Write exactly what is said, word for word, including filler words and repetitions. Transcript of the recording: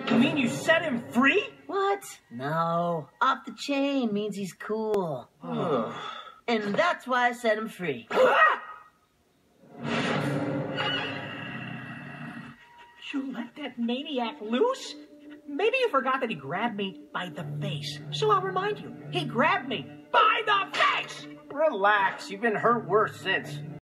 You mean you set him free? What? No. Off the chain means he's cool. And that's why I set him free. You let that maniac loose? Maybe you forgot that he grabbed me by the face. So I'll remind you. He grabbed me by the face! Relax, you've been hurt worse since.